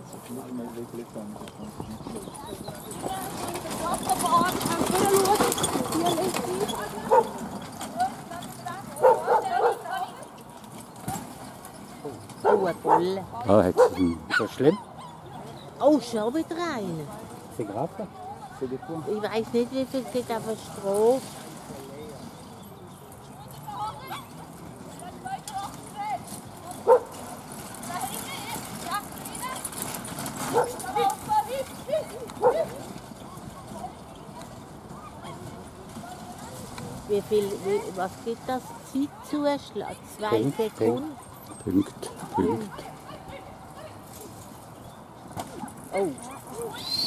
Oh, eine Bolle. Ah, hat sie ist das schlimm? Oh, schon wieder eine. C'est grave, ça? C'est des points. Ich weiß nicht, wie viel geht auf der Strafe. Was gibt das? Zeitzuschlag? 2 Sekunden? Punkt. Oh.